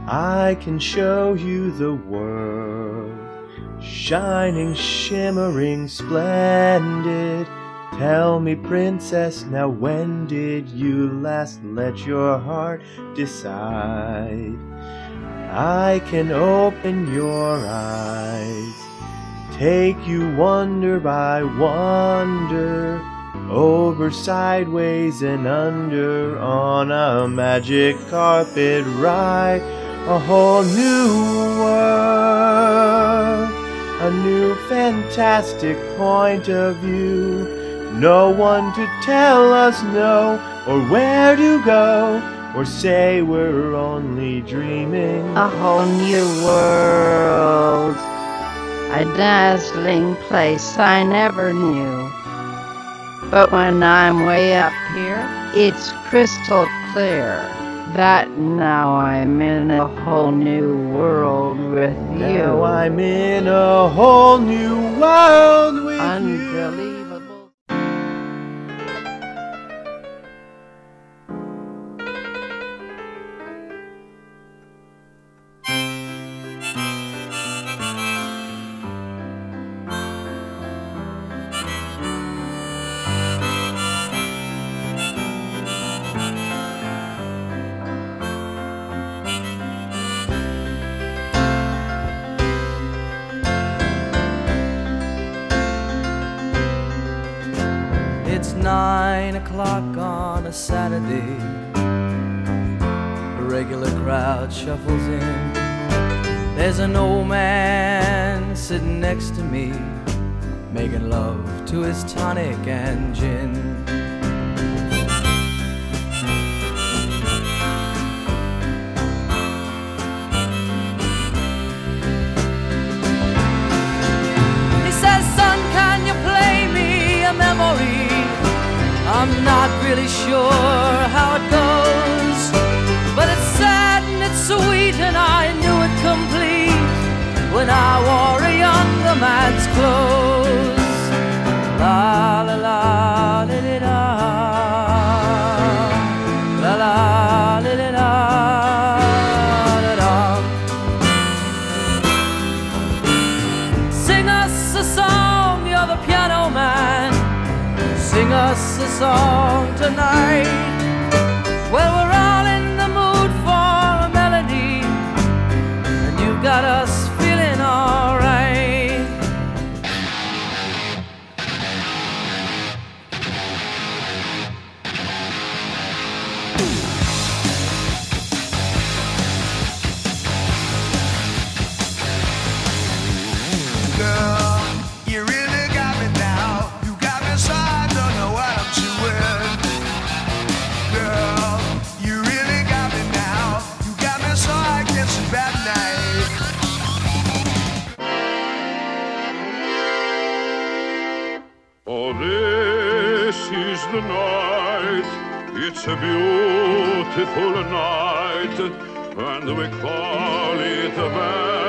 I can show you the world, shining, shimmering, splendid. Tell me, princess, now when did you last let your heart decide? I can open your eyes, take you wonder by wonder, over, sideways, and under, on a magic carpet ride. A whole new world, a new fantastic point of view. No one to tell us no, or where to go, or say we're only dreaming. A whole new world, a dazzling place I never knew. But when I'm way up here, it's crystal clear that now I'm in a whole new world with you. Now I'm in a whole new world with Unbelievable. you. It's 9 o'clock on a Saturday. A regular crowd shuffles in. There's an old man sitting next to me, making love to his tonic and gin. He says, son, can you play me a memory? I'm not really sure how it goes, but it's sad and it's sweet, and I knew it complete when I wore a younger man's clothes. La la la li li da, la la li li da, da da. Sing us a song, you're the piano man. Sing us a song tonight. Well, we're all in the mood for a melody, and you've got us feeling alright. Girl, you really got me now. You got me so I don't know what I'm doing. Girl, you really got me now. You got me so I can't sleep at night. Oh, this is the night. It's a beautiful night, and we call it a